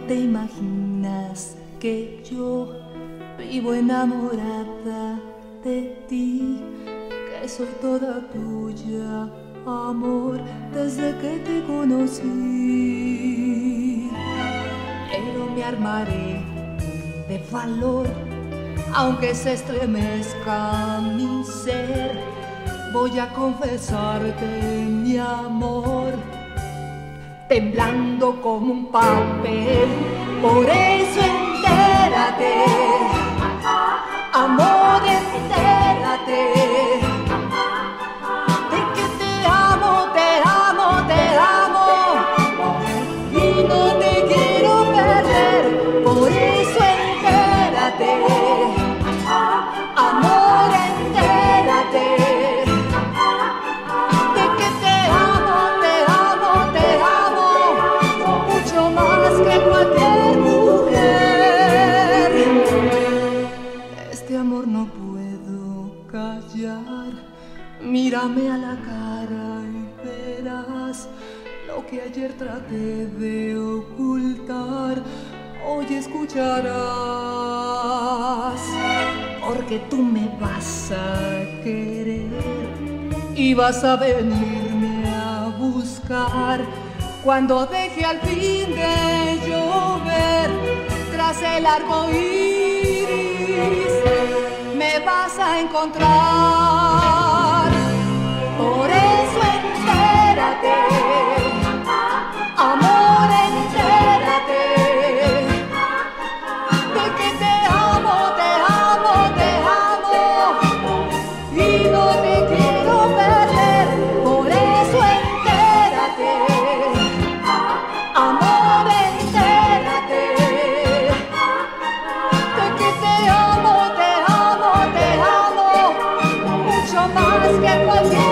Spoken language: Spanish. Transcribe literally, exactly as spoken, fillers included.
te imaginas que yo vivo enamorada de ti, que soy toda tuya, amor, desde que te conocí. Pero me armaré de valor, aunque se estremezca mi ser. Voy a confesarte mi amor, temblando como un papel. Por eso entérate, amor, entérate, de que te amo, te amo, te amo, y no te quiero perder. Por eso entérate, amor, entérate, de que te amo, te amo, te amo, mucho más que cualquier mujer. Este amor no puedo callar, mírame a la cara y verás lo que ayer traté de ocultar, hoy escucharás. Porque tú me vas a querer y vas a venirme a buscar cuando deje al fin de llover tras el arco iris. Me vas a encontrar. Por eso entérate, amor, entérate, de que te amo, te amo, te amo, y no te quiero perder. Por eso entérate, amor, entérate, de que te amo, te amo, te amo, mucho más que cualquier